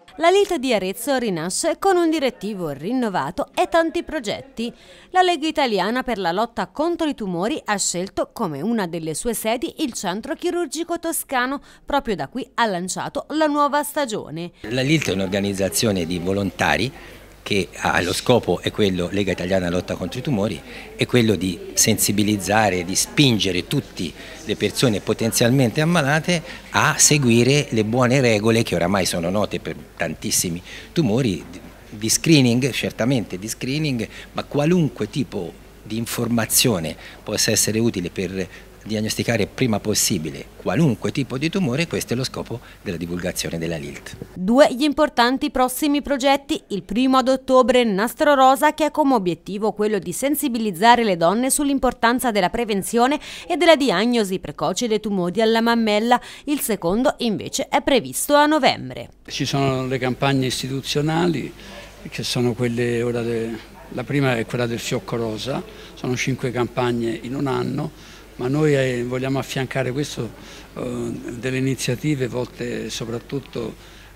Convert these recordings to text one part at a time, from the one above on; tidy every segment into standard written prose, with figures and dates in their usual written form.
La LILT di Arezzo rinasce con un direttivo rinnovato e tanti progetti. La Lega Italiana per la lotta contro i tumori ha scelto come una delle sue sedi il Centro Chirurgico Toscano. Proprio da qui ha lanciato la nuova stagione. La LILT è un'organizzazione di volontari che ha lo scopo, è quello, Lega Italiana Lotta contro i Tumori, è quello di sensibilizzare, di spingere tutte le persone potenzialmente ammalate a seguire le buone regole che oramai sono note per tantissimi tumori, di screening, certamente di screening, ma qualunque tipo di informazione possa essere utile per diagnosticare prima possibile qualunque tipo di tumore. Questo è lo scopo della divulgazione della LILT. Due gli importanti prossimi progetti: il primo ad ottobre Nastro Rosa, che ha come obiettivo quello di sensibilizzare le donne sull'importanza della prevenzione e della diagnosi precoce dei tumori alla mammella. Il secondo invece è previsto a novembre. Ci sono le campagne istituzionali che sono quelle ora la prima è quella del fiocco rosa, sono 5 campagne in un anno. Ma noi vogliamo affiancare questo delle iniziative volte soprattutto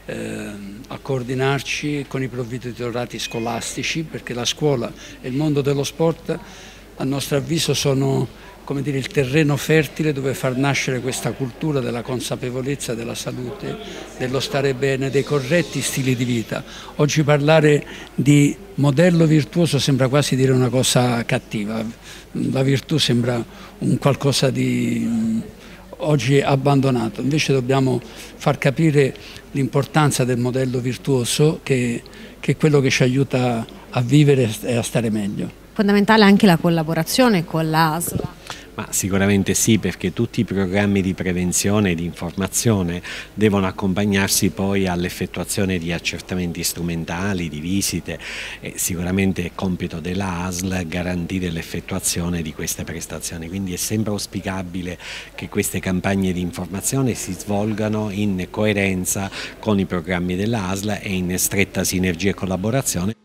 a coordinarci con i provveditorati scolastici, perché la scuola e il mondo dello sport a nostro avviso sono, come dire, il terreno fertile dove far nascere questa cultura della consapevolezza della salute, dello stare bene, dei corretti stili di vita. Oggi parlare di modello virtuoso sembra quasi dire una cosa cattiva, la virtù sembra un qualcosa di oggi abbandonato, invece dobbiamo far capire l'importanza del modello virtuoso che è quello che ci aiuta a vivere e a stare meglio. Fondamentale anche la collaborazione con l'ASL. Ma sicuramente sì, perché tutti i programmi di prevenzione e di informazione devono accompagnarsi poi all'effettuazione di accertamenti strumentali, di visite, e sicuramente è compito della ASL garantire l'effettuazione di queste prestazioni, quindi è sempre auspicabile che queste campagne di informazione si svolgano in coerenza con i programmi della ASL e in stretta sinergia e collaborazione.